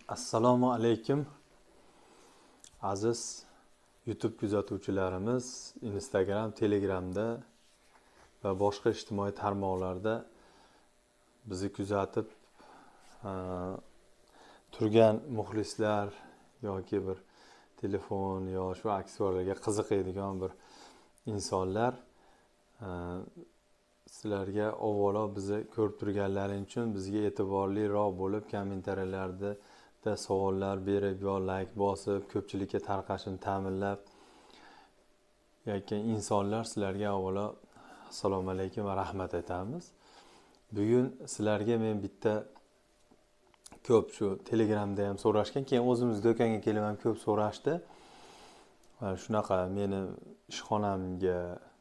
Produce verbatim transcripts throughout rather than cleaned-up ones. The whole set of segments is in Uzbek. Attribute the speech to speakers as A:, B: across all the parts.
A: Assalomu alaykum aziz YouTube kuzatuvchilarimiz, Instagram, Telegramda va boshqa ijtimoiy tarmoqlarda bizni kuzatib turgan muxlislar yoki bir telefon yo shu aksiyonlarga qiziqadigan bir insonlar, sizlarga avvalo bizni ko'rib turganlaring uchun bizga e'tiborliroq bo'lib kommentariyalarda da savollar berib yo like bosib ko'pchilikka tarqashini ta'minlab yoki insonlar, sizlarga avvalo assalomu alaykum va rahmat aytamiz. Bugun sizlarga men bitta ko'p shu Telegramda ham so'rashgan, keyin o'zimiz do'konga kelib ham ko'p so'rashdi. Shunaqa meni ishxonamga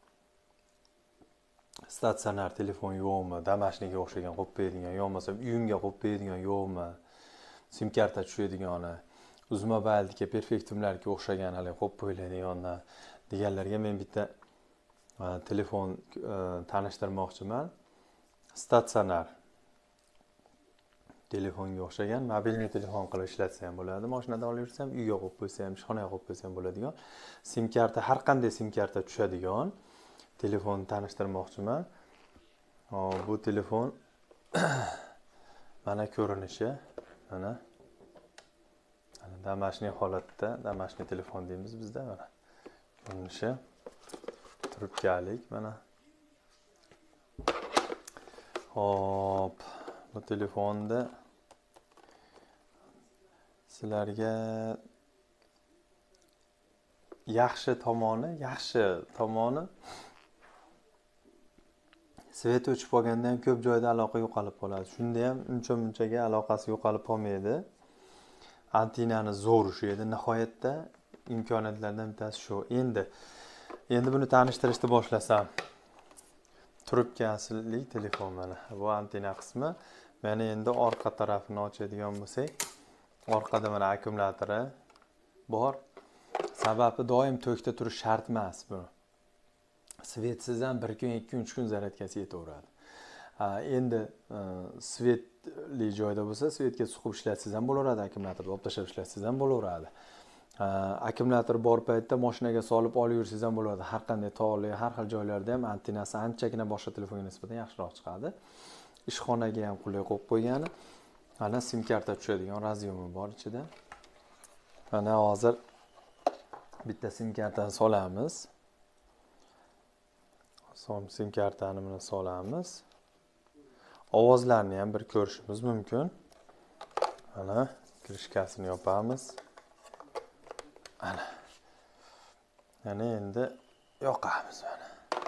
A: statsionar telefon yo'qmi, damashniga o'xshagan qo'yib beradigan, yo bo'lmasa uyimga qo'yib beradigan yo'qmi, sim karta tushadigan, Uzmobile'dagi perfektumlarga o'xshagan hali qo'yib qo'yiladigan deganlarga men bitta telefon tanishtirmoqchiman. Statsionar telefonga o'xshagan, mobilniy telefon qilib ishlatsa ham bo'ladi, mashinada olib yursa ham, uyga qo'yib qo'ysa ham, ishxonaga qo'yib qo'ysa ham bo'ladigan, sim karta, har qanday sim karta tushadigan telefonni tanishtirmoqchiman. Bu telefon mana ko'rinishi, mana damashniy holatda, damashniy telefon deymiz bizda, mana ko'rinishi trubkalik, mana. Hop, bu telefonda sizlarga yaxshi tomoni, yaxshi tomoni svet o'chib qolganda ham ko'p joyda aloqa yo'qolib qoladi. Shunda ham uncha-munchaga aloqasi yo'qolib qolmaydi. Antenani zo'r ushlaydi. Nihoyatda imkoniyatlardan bittasi shu. Endi endi buni tanishtirishni boshlasam. Trubkasili telefon mana. Bu antena qismi. Mana endi orqa tarafini ochadigan bo'lsak, orqada mana akkumulyatori bor. Sababi doim tokda turish shart emas bu. Svetsiz ham bir kun, ikki kun, uch kun zaryadkasi yetaveradi. Endi svetli joyda bo'lsa, svetga suqib ishlatsangiz ham bo'laveradi, akkumulyatorni olib tashlab ishlatsangiz ham bo'laveradi. Akkumulyator bor paytda mashinaga solib olib yursangiz ham bo'ladi. Har qanday tog'li, har xil joylarda ham antenasi anchagina boshqa telefonga nisbatan yaxshiroq chiqadi. Ishxonaga ham qulay qo'yib qo'ygani. Mana sim karta tushadigan razyomi bor ichida. Mana hozir bitta sim kartani solamiz. Som sim kartani buni solamiz. Ovozlarni ham bir ko'rishimiz mumkin. Mana krishkasini yopamiz. Mana. Yana endi yoqamiz mana.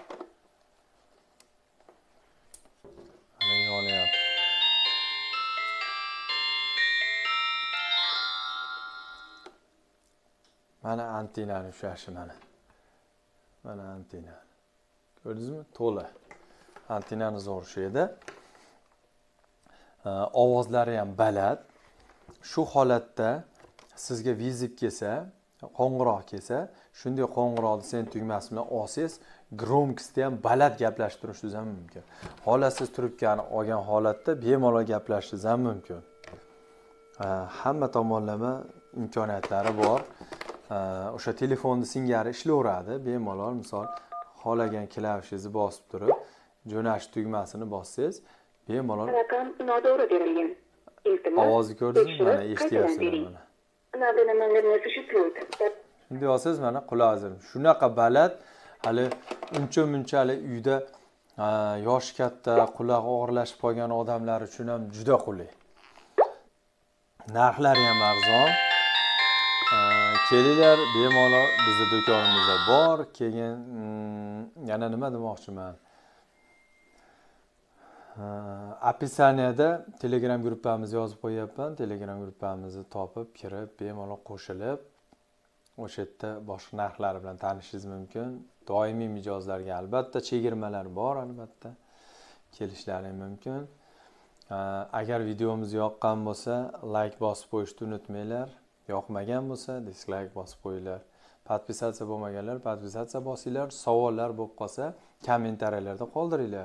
A: Mana yonyapti. Mana antenani ushlashi mana. Mana antena. Ko'rdingizmi? To'la. Antenani zo'r ushlaydi. Ovozlari ham baland. Shu holatda sizga vizib kelsa, qo'ng'iroq kelsa, shunday qo'ng'iroqni sen tugmasi bilan olsangiz, gromkisda ham baland gaplashib turishingiz ham mumkin. Hola siz trubkani olgan holatda bemalol gaplashishingiz ham mumkin. Hamma tomonlama imkoniyatlari bor. O'sha telefonni singari ishlayveradi, bemalol. Misol xohlagan klavishingizni bosib turib, jo'nash tugmasini bossangiz, bemalol
B: Rakam noto'g'ri berilgan. Iltimos.
A: Ovozni ko'rdingizmi? Mana eshityapsizlar mana. Shunday olsangiz mana qulog'ingiz shunaqa baland, hali uncha-munchalik uyda yoshi katta, quloq og'irlashib qolgan odamlar uchun ham juda qulay. Narxlari ham arzon. Kelinglar, bemalol bizning do'konimizda bor. Keyin yana nima demoqchiman? Описаниеda Telegram gruppamizni yozib qo'yapman. Telegram gruppamizni topib, kirib, bemalol qo'shilib, o'sha yerda boshqa narxlar bilan tanishishingiz mumkin. Doimiy mijozlarga albatta chegirmalar bor, albatta kelishlaring mumkin. Agar videomiz yoqqan bo'lsa, like bosib qo'yishni unutmanglar. Yoqmagan bo'lsa, dislike bosib qo'yinglar. Podpisatsiya bo'lmaganlar podpisatsiya bosinglar. Savollar bo'lib qolsa, kommentariyalarda qoldiringlar.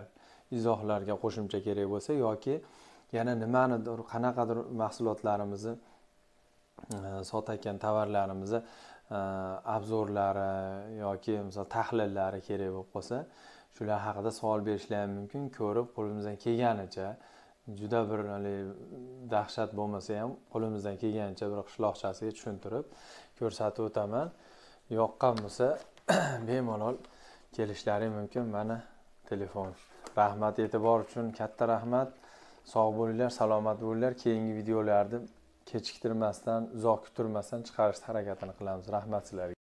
A: Izohlarga qo'shimcha kerak bo'lsa yoki yana nimanidir, qanaqadir mahsulotlarimizni sotayotgan tovarlarimizni obzorlari yoki misol tahlillari kerak bo'lib qolsa, shular haqida savol berishlari mumkin. Ko'rib, qo'limizdan kelganicha, juda bir dahshat bo'lmasa ham qo'limizdan kelganicha bir qishloqchasiga tushuntirib ko'rsatib o'taman. Yoqqan bo'lsa bemalol kelishlari mumkin. Mana telefon. Rahmat, e'tibor uchun katta rahmat. Sog' bo'linglar, salomat bo'linglar. Keyingi videolarni kechiktirmasdan, uzoq kuttirmasdan chiqarishga harakatini qilamiz. Rahmat sizlarga.